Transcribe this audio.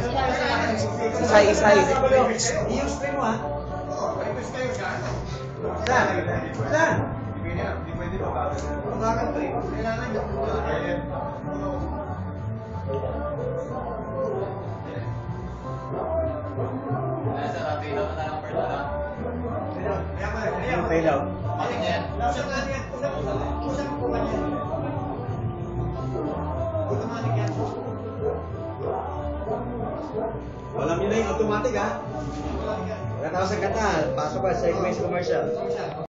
Isay. Yung spray mo, ha? Saan? Saan? Hindi pwede ba? Bakit to eh? Kailangan yun. Yung payload. Alam nyo na yung automatic, ha? Pagkatapos ng kanta, pasok ka sa segment commercial.